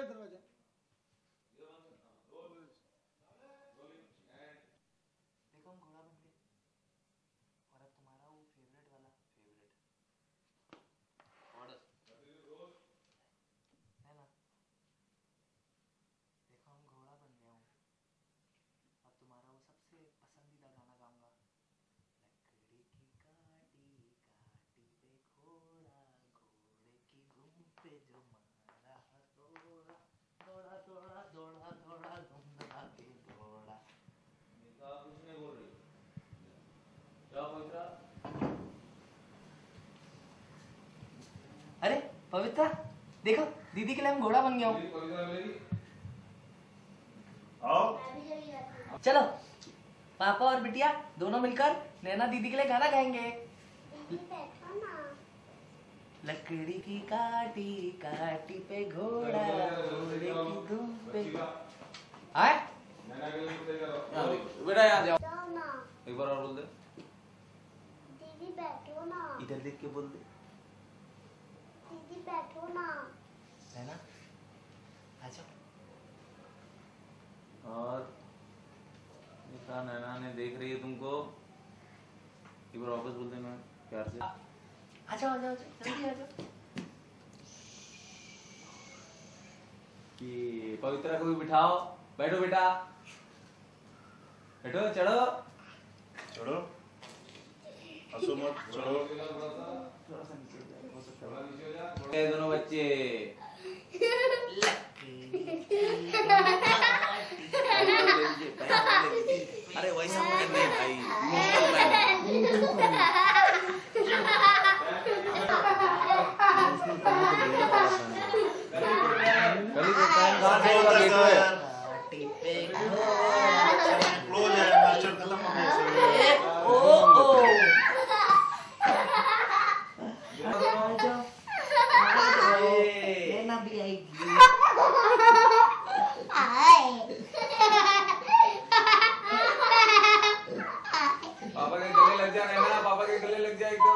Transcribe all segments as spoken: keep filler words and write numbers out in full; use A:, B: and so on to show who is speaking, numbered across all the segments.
A: दरवाजा।
B: देखो हम घोड़ा बन गए और अब तुम्हारा वो फेवरेट वाला फेवरेट ऑर्डर है ना। देखो हम घोड़ा बन गया हूँ, अब तुम्हारा वो सबसे पसंदीदा गाना गाऊंगा। लकड़ी की काटी काटी पे घोड़ा, घोड़े की घूम पे जो मारा दौड़ा दौड़ा दौड़ा दौड़ा दौड़ा धुंधला के घोड़ा।
C: कुछ नहीं बोल रही क्या पवित्रा?
B: अरे पवित्रा देखो दीदी के लिए हम घोड़ा बन गया हूँ। चलो पापा और बिटिया दोनों मिलकर नैना दीदी के लिए गाना गाएंगे। लकड़ी की काटी काटी पे घोड़ा, घोड़े की धूम पे आए
C: बेटा यहाँ जाओ एक बार और बोल दे।
D: दीदी बैठो ना।
B: इधर देख के बोल दे।
D: दीदी बैठो ना।
B: नैना आ जाओ।
C: और देखा नैना ने देख रही है तुमको, एक बार वापस बोल देना प्यार से।
B: आ जाओ आ जाओ जल्दी आ जाओ।
C: कि पवित्रा को भी बिठाओ, बैठो बेटा बैठो, चढ़ो
E: चढ़ो, हंसो मत, चढ़ो।
B: थोड़ा सा नीचे हो जाए, हो सकता है।
C: ये दोनों बच्चे
E: अरे वैसा मुझे नहीं भाई।
C: पापा के गले लग जा नैना, पापा के गले लग जा एकदम।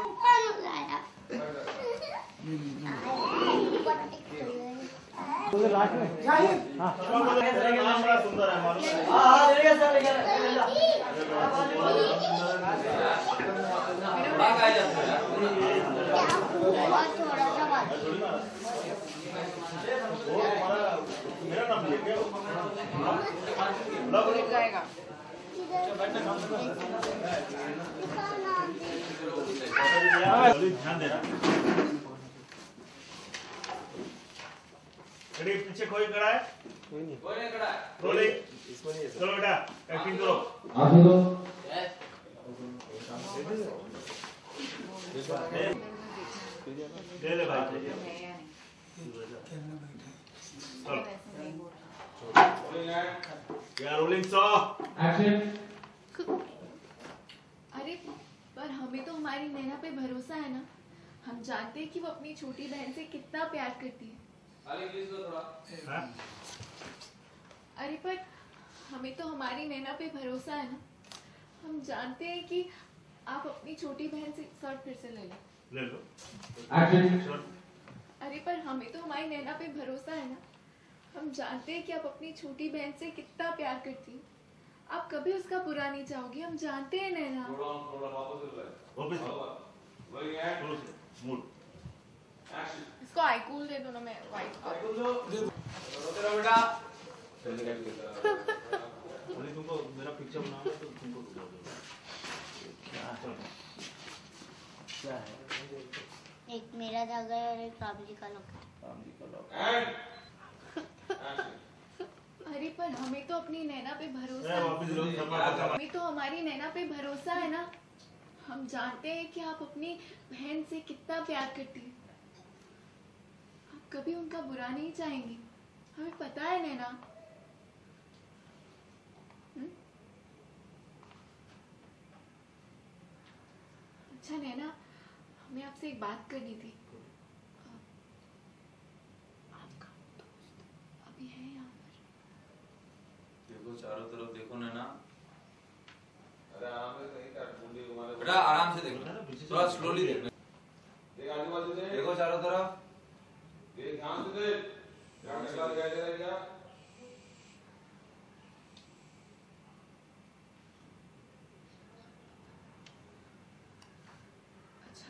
E: सुंदर है मालूम है। मेरा नाम लिख जाएगा। ध्यान देना। पीछे कोई खड़ा है?
C: कोई नहीं खड़ा है।
E: रोलिंग चलो बेटा एक्टिंग करो। दे दे भाई क्या रोलिंग सौ एक्शन।
F: अरे पर हमें तो हमारी नैना पे भरोसा है ना। हम जानते हैं कि वो अपनी छोटी बहन से कितना प्यार करती है।
E: हाँ?
F: अरे पर हमें तो हमारी नैना पे भरोसा है ना। हम जानते हैं कि आप अपनी छोटी बहन से शर्ट फिर से ले लो।
E: ले लो।
F: अरे पर हमें तो हमारी नैना पे भरोसा है ना। हम जानते हैं कि आप अपनी छोटी बहन से कितना प्यार करती हैं। आप कभी उसका बुरा नहीं चाहोगी, हम जानते हैं नैना।
E: मूड
F: इसको आई कूल दे दो ना, मैं वाइट
C: बेटा
E: तुमको मेरा पिक्चर बनाना तो तुमको
B: क्या है?
D: एक मेरा धागा है और एक रामजी का लॉक है।
F: अरे पर हमें तो अपनी नैना पे भरोसा है।
E: वापस लो।
F: हमें तो हमारी नैना पे भरोसा है ना। हम जानते हैं कि आप अपनी बहन से कितना प्यार करती हैं। आप कभी उनका बुरा नहीं चाहेंगी, हमें पता है नैना। हुँ? अच्छा नैना, हमें आपसे एक बात करनी थी। आपका दोस्त अभी है यहाँ पर?
C: देखो चारों तरफ देखो नैना। अरे आराम से कहीं कर बूंदी घुमा दे बेटा, आराम से देखो, थोड़ा स्लोली देखो। देख आजू बाजू से देखो चारों तरफ, देख ध्यान से देख। क्या दिखाई दे रहा है क्या?